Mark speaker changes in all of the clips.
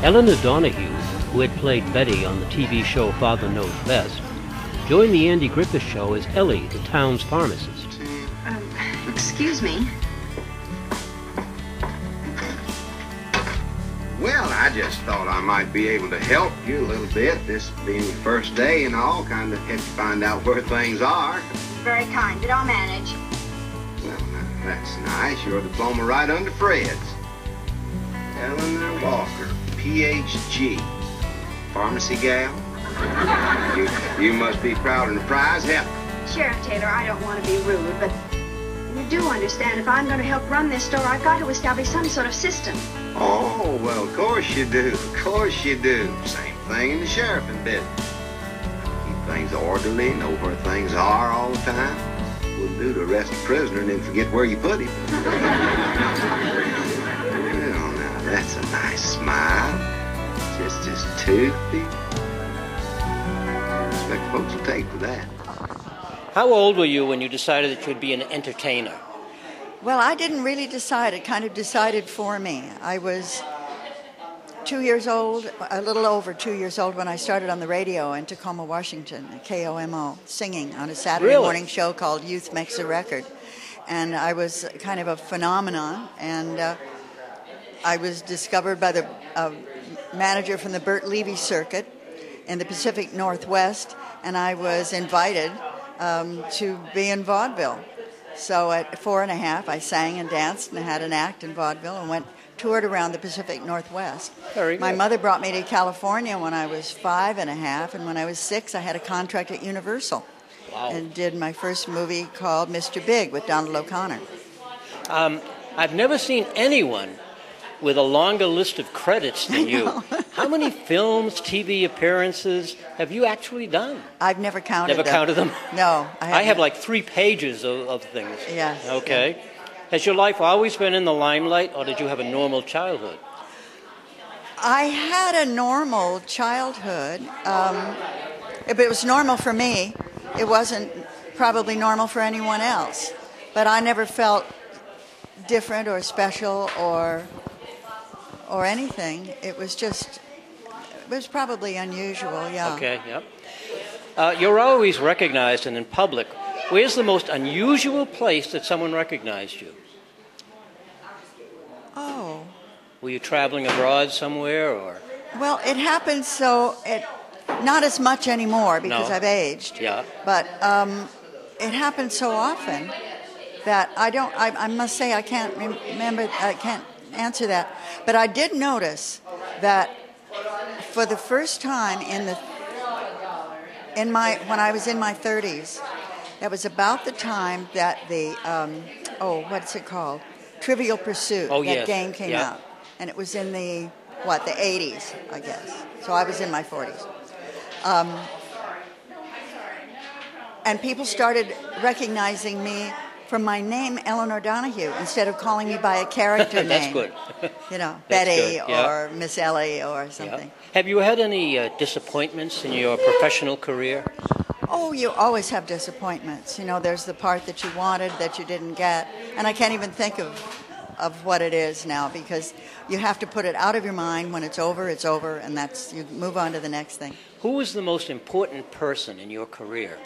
Speaker 1: Elinor Donahue, who had played Betty on the TV show Father Knows Best, joined the Andy Griffith Show as Ellie, the town's pharmacist.
Speaker 2: Excuse me.
Speaker 3: Well, I just thought I might be able to help you a little bit, this being your first day and all, kind of help you find out where things are.
Speaker 2: Very kind, but I'll manage.
Speaker 3: Well, now, that's nice. Your diploma right under Fred's. Elinor Walker, Ph.D. Pharmacy gal? You must be proud of the prize. Help.
Speaker 2: Sheriff Taylor, I don't want to be rude, but you do understand if I'm going to help run this store, I've got to establish some sort of system.
Speaker 3: Oh, well, of course you do. Of course you do. Same thing in the sheriffing business. Keep things orderly, know where things are all the time. Wouldn't do to arrest a prisoner and then forget where you put him. Well, now, that's a nice smile. Just as toothy. I expect folks will take to that.
Speaker 1: How old were you when you decided that you'd be an entertainer?
Speaker 4: Well, I didn't really decide. It kind of decided for me. I was 2 years old, a little over 2 years old, when I started on the radio in Tacoma, Washington, at KOMO, singing on a Saturday morning show called Youth Makes a Record. And I was kind of a phenomenon, and I was discovered by the manager from the Burt Levy circuit in the Pacific Northwest, and I was invited to be in vaudeville. So at 4.5, I sang and danced and had an act in vaudeville and toured around the Pacific Northwest.
Speaker 1: Very good.
Speaker 4: My mother brought me to California when I was 5.5, and when I was 6, I had a contract at Universal.
Speaker 1: Wow.
Speaker 4: And did my first movie called Mr. Big with Donald O'Connor.
Speaker 1: I've never seen anyone with a longer list of credits than you. How many films, TV appearances have you actually done?
Speaker 4: I've never counted
Speaker 1: them. Never counted them?
Speaker 4: No.
Speaker 1: I have like 3 pages of things.
Speaker 4: Yes.
Speaker 1: Okay.
Speaker 4: Yeah.
Speaker 1: Has your life always been in the limelight, or did you have a normal childhood?
Speaker 4: I had a normal childhood. But it was normal for me. It wasn't probably normal for anyone else. But I never felt different or special or anything. It was probably unusual, yeah.
Speaker 1: Okay, yep. You're always recognized and in public. Where's the most unusual place that someone recognized you?
Speaker 4: Oh.
Speaker 1: Were you traveling abroad somewhere, or?
Speaker 4: Well, it happens not as much anymore because
Speaker 1: No.
Speaker 4: I've aged.
Speaker 1: Yeah.
Speaker 4: But it happens so often that I must say I can't remember, I can't answer that. But I did notice that for the first time when I was in my 30s, that was about the time that the what's it called? Trivial Pursuit. That game came out, and it was in the 80s, I guess. So I was in my 40s, and people started recognizing me from my name, Elinor Donahue, instead of calling me by a character name.
Speaker 1: That's good.
Speaker 4: Betty
Speaker 1: good, yeah.
Speaker 4: or Miss Ellie or something.
Speaker 1: Yeah. Have you had any disappointments in your professional career?
Speaker 4: Oh, you always have disappointments. There's the part that you wanted that you didn't get. And I can't even think of what it is now, because you have to put it out of your mind. When it's over, and you move on to the next thing.
Speaker 1: Who was the most important person in your career?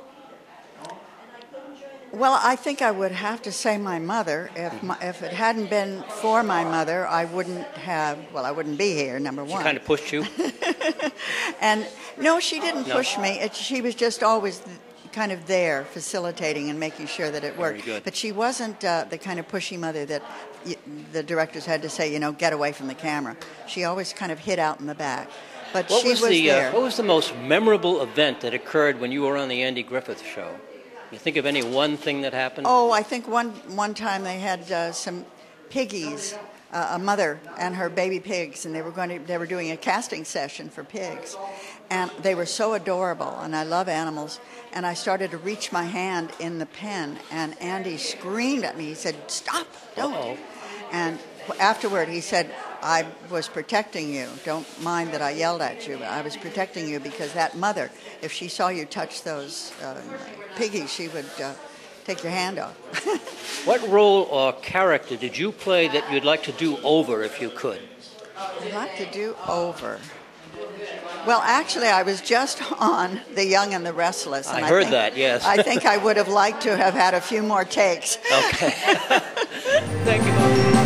Speaker 4: Well, I think I would have to say my mother. If it hadn't been for my mother, I wouldn't be here, number one.
Speaker 1: She kind of pushed you?
Speaker 4: And no, she didn't push me. She was just always kind of there, facilitating and making sure that it worked.
Speaker 1: Very good.
Speaker 4: But she wasn't the kind of pushy mother that the directors had to say, get away from the camera. She always kind of hid out in the back. But she was there.
Speaker 1: What was the most memorable event that occurred when you were on the Andy Griffith Show? You think of any one thing that happened?
Speaker 4: Oh, I think one time they had some piggies, a mother and her baby pigs, and they were doing a casting session for pigs, and they were so adorable, and I love animals, and I started to reach my hand in the pen, and Andy screamed at me. He said, "Stop, don't."
Speaker 1: Uh-oh.
Speaker 4: And afterward he said, "I was protecting you. Don't mind that I yelled at you, but I was protecting you because that mother, if she saw you touch those piggies, she would take your hand off."
Speaker 1: What role or character did you play that you'd like to do over if you could?
Speaker 4: I'd like to do over. Well, actually, I was just on The Young and the Restless. And
Speaker 1: I heard that, yes.
Speaker 4: I think I would have liked to have had a few more takes.
Speaker 1: Okay. Thank you.